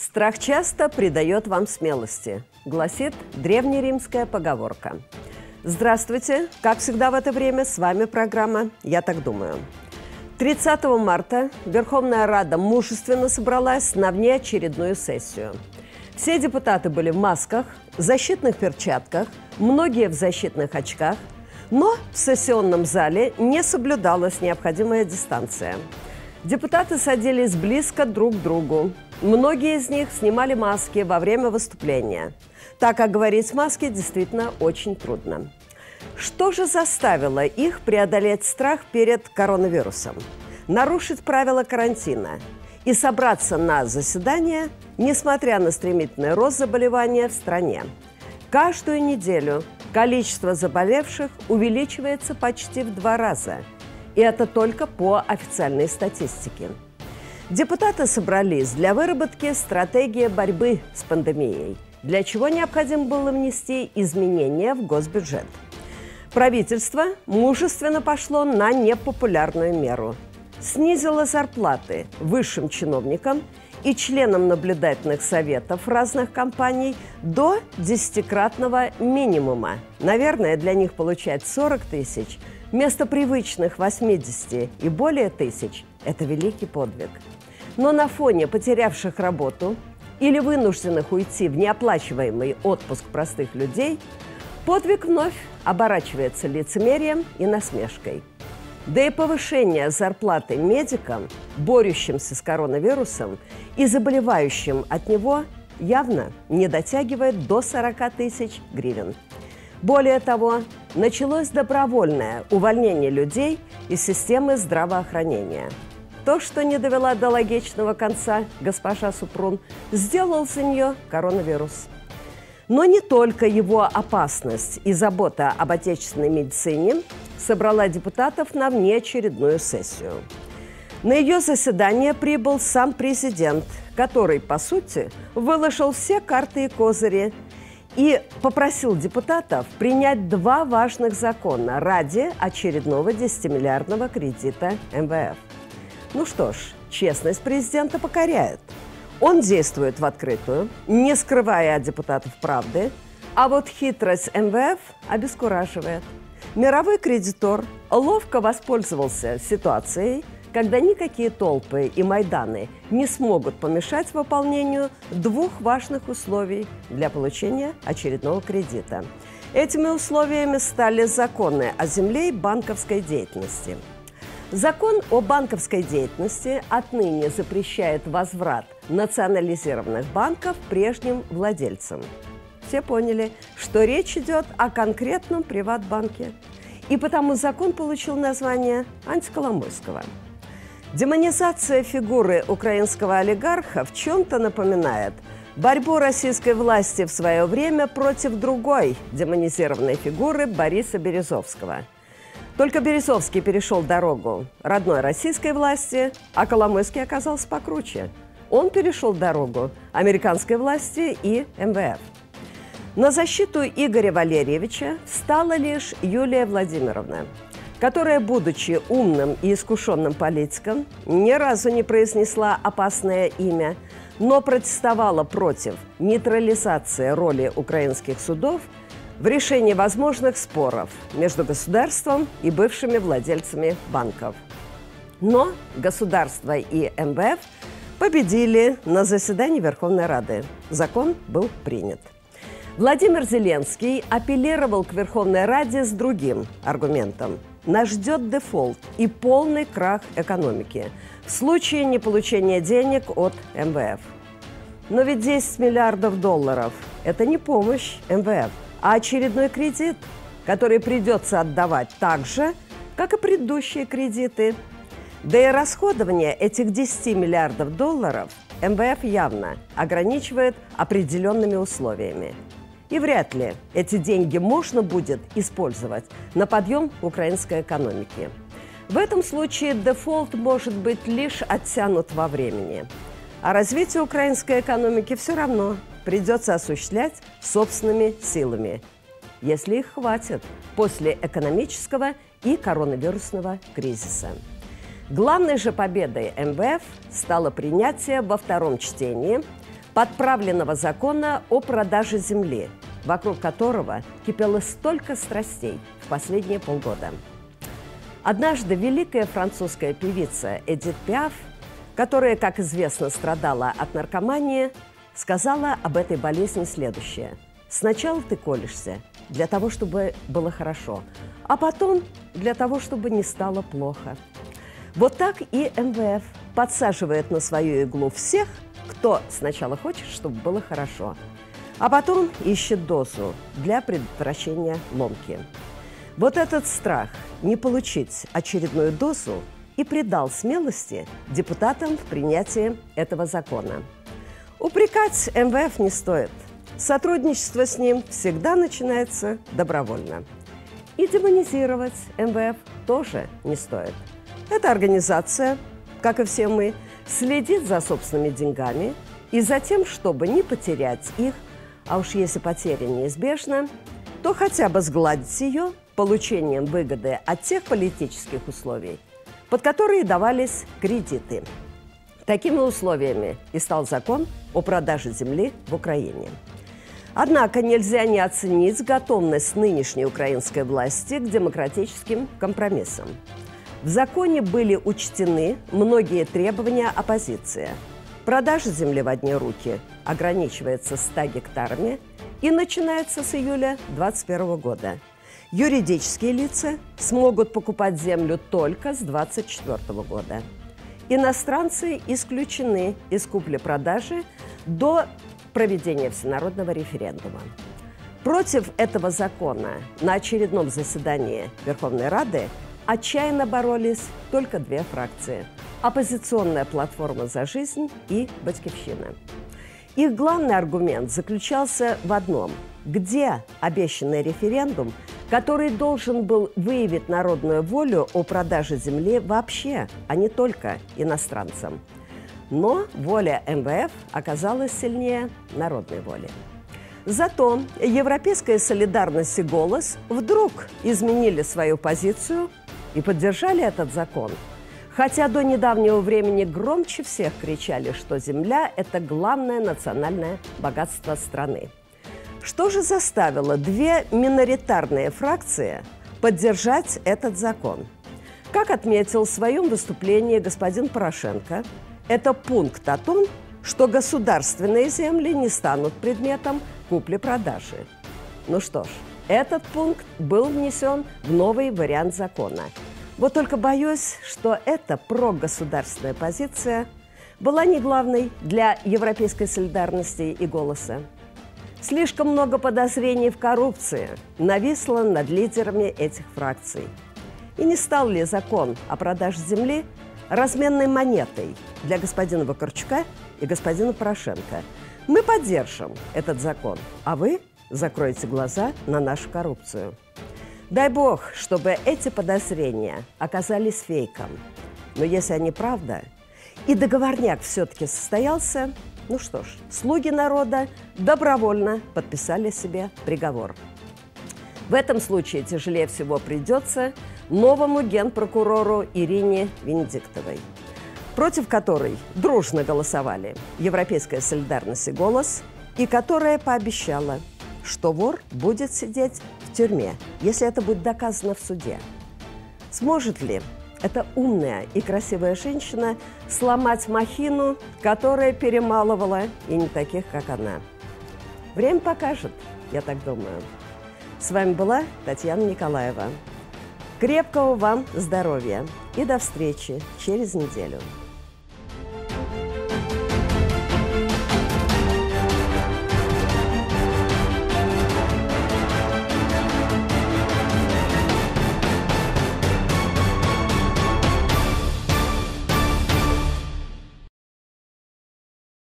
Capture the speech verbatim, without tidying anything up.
Страх часто придает вам смелости, гласит древнеримская поговорка. Здравствуйте! Как всегда в это время с вами программа «Я так думаю». тридцатого марта Верховная Рада мужественно собралась на внеочередную сессию. Все депутаты были в масках, защитных перчатках, многие в защитных очках, но в сессионном зале не соблюдалась необходимая дистанция. Депутаты садились близко друг к другу. Многие из них снимали маски во время выступления, так как говорить в маске действительно очень трудно. Что же заставило их преодолеть страх перед коронавирусом, нарушить правила карантина и собраться на заседание, несмотря на стремительный рост заболевания в стране? Каждую неделю количество заболевших увеличивается почти в два раза. И это только по официальной статистике. Депутаты собрались для выработки стратегии борьбы с пандемией, для чего необходимо было внести изменения в госбюджет. Правительство мужественно пошло на непопулярную меру. Снизило зарплаты высшим чиновникам и членам наблюдательных советов разных компаний до десятикратного минимума. Наверное, для них получать сорок тысяч вместо привычных восьмидесяти и более тысяч – это великий подвиг. Но на фоне потерявших работу или вынужденных уйти в неоплачиваемый отпуск простых людей, подвиг вновь оборачивается лицемерием и насмешкой. Да и повышение зарплаты медикам, борющимся с коронавирусом и заболевающим от него, явно не дотягивает до сорока тысяч гривен. Более того, началось добровольное увольнение людей из системы здравоохранения. То, что не довела до логичного конца госпожа Супрун, сделал за нее коронавирус. Но не только его опасность и забота об отечественной медицине собрала депутатов на внеочередную сессию. На ее заседание прибыл сам президент, который, по сути, выложил все карты и козыри и попросил депутатов принять два важных закона ради очередного десятимиллиардного кредита эм вэ эф. Ну что ж, честность президента покоряет. Он действует в открытую, не скрывая от депутатов правды, а вот хитрость эм вэ эф обескураживает. Мировой кредитор ловко воспользовался ситуацией, когда никакие толпы и майданы не смогут помешать выполнению двух важных условий для получения очередного кредита. Этими условиями стали законы о земле и банковской деятельности. Закон о банковской деятельности отныне запрещает возврат национализированных банков прежним владельцам. Все поняли, что речь идет о конкретном приватбанке, и потому закон получил название антиколомойского. Демонизация фигуры украинского олигарха в чем-то напоминает борьбу российской власти в свое время против другой демонизированной фигуры Бориса Березовского. Только Березовский перешел дорогу родной российской власти, а Коломойский оказался покруче. Он перешел дорогу американской власти и эм вэ эф. На защиту Игоря Валерьевича встала лишь Юлия Владимировна, которая, будучи умным и искушенным политиком, ни разу не произнесла опасное имя, но протестовала против нейтрализации роли украинских судов в решении возможных споров между государством и бывшими владельцами банков. Но государство и эм вэ эф победили на заседании Верховной Рады. Закон был принят. Владимир Зеленский апеллировал к Верховной Раде с другим аргументом. Нас ждет дефолт и полный крах экономики в случае неполучения денег от эм вэ эф. Но ведь десять миллиардов долларов – это не помощь эм вэ эф, а очередной кредит, который придется отдавать так же, как и предыдущие кредиты. Да и расходование этих десяти миллиардов долларов эм вэ эф явно ограничивает определенными условиями. И вряд ли эти деньги можно будет использовать на подъем украинской экономики. В этом случае дефолт может быть лишь оттянут во времени. А развитие украинской экономики все равно придется осуществлять собственными силами, если их хватит после экономического и коронавирусного кризиса. Главной же победой эм вэ эф стало принятие во втором чтении подправленного закона о продаже земли, вокруг которого кипело столько страстей в последние полгода. Однажды великая французская певица Эдит Пиаф, которая, как известно, страдала от наркомании, сказала об этой болезни следующее. «Сначала ты колешься для того, чтобы было хорошо, а потом для того, чтобы не стало плохо». Вот так и эм вэ эф подсаживает на свою иглу всех, кто сначала хочет, чтобы было хорошо, а потом ищет дозу для предотвращения ломки. Вот этот страх не получить очередную дозу и придал смелости депутатам в принятии этого закона. Упрекать эм вэ эф не стоит. Сотрудничество с ним всегда начинается добровольно. И демонизировать эм вэ эф тоже не стоит. Эта организация, как и все мы, следит за собственными деньгами и за тем, чтобы не потерять их, а уж если потеря неизбежна, то хотя бы сгладить ее получением выгоды от тех политических условий, под которые давались кредиты. Такими условиями и стал закон о продаже земли в Украине. Однако нельзя не оценить готовность нынешней украинской власти к демократическим компромиссам. В законе были учтены многие требования оппозиции. Продажа земли в одни руки ограничивается ста гектарами и начинается с июля две тысячи двадцать первого года. Юридические лица смогут покупать землю только с две тысячи двадцать четвёртого года. Иностранцы исключены из купли-продажи до проведения всенародного референдума. Против этого закона на очередном заседании Верховной Рады отчаянно боролись только две фракции – оппозиционная платформа «За жизнь» и «Батькивщина». Их главный аргумент заключался в одном – где обещанный референдум, который должен был выявить народную волю о продаже земли вообще, а не только иностранцам. Но воля эм вэ эф оказалась сильнее народной воли. Зато Европейская солидарность и «Голос» вдруг изменили свою позицию и поддержали этот закон. Хотя до недавнего времени громче всех кричали, что земля – это главное национальное богатство страны. Что же заставило две миноритарные фракции поддержать этот закон? Как отметил в своем выступлении господин Порошенко, это пункт о том, что государственные земли не станут предметом купли-продажи. Ну что ж, этот пункт был внесен в новый вариант закона. Вот только боюсь, что эта прогосударственная позиция была не главной для Европейской солидарности и «Голоса». Слишком много подозрений в коррупции нависло над лидерами этих фракций. И не стал ли закон о продаже земли разменной монетой для господина Вакарчука и господина Порошенко? Мы поддержим этот закон, а вы закроете глаза на нашу коррупцию. Дай бог, чтобы эти подозрения оказались фейком. Но если они правда, и договорняк все-таки состоялся, ну что ж, слуги народа добровольно подписали себе приговор. В этом случае тяжелее всего придется новому генпрокурору Ирине Венедиктовой, против которой дружно голосовали Европейская солидарность и «Голос», и которая пообещала, что вор будет сидеть в тюрьме, если это будет доказано в суде. Сможет ли эта умная и красивая женщина сломать махину, которая перемалывала и не таких, как она? Время покажет, я так думаю. С вами была Татьяна Николаева. Крепкого вам здоровья и до встречи через неделю.